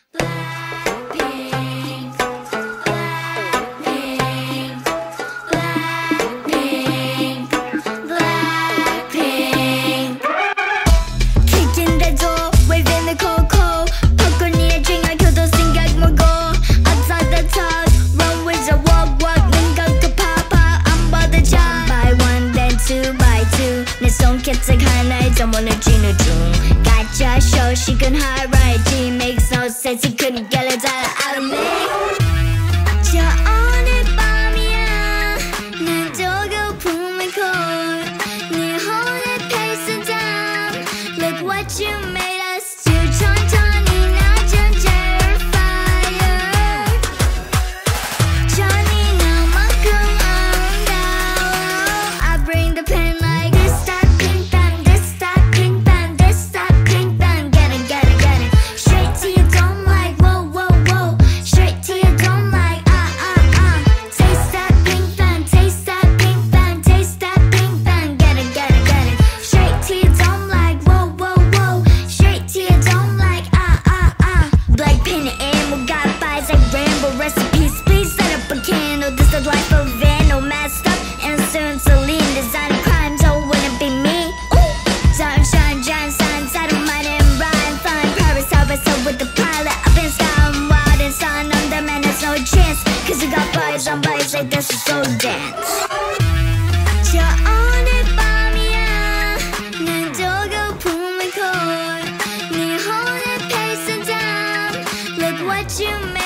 Blackpink, Blackpink, Blackpink, Blackpink. Kick in the door, waving the cocoa. popcorn이에 쥐가 켜도 생각 말고. Outside the talk, run with the walk, walk. 눈 감고 pop, pop, 안 받아줘. By one, then two, by two. 내 손가락 하나에 점원을 쥐는 중. Gotcha, show, she can hide right. She makes no sense, he couldn't get it out of me. 저 오늘 밤이야. 난 조급함의 콜. 네 혼의 pace down. Look what you made us do. 천천히 낮은 terrifier. 잔인함만큼 아름다워. I bring the pain like this, that, pink bang, this, that, pink bang, this, that, pink bang. Get it, get it, get it. Straight to your dome like whoa, whoa, whoa. Straight to your dome like Taste that pink bang, taste that pink bang, taste that pink bang. Get it, get it, get it. Straight to your dome like whoa, whoa, whoa. Straight to your dome like Blackpink and we got vibes like rainbow recipes. Please set up a candle. This the life of Venom, messed up and soon Celine. Designing crimes, so wouldn't be me. Ooh, sunshine, giant signs. I don't mind and rhyme. Flying Paris, I with the pilot up in sky. I'm wild and sun. I'm the man, there's no chance. Cause you got bodies on bodies like this is so dance. 저 오늘 밤이야. 난 조급함의 콜. 네 혼의 pace down. Look what you made.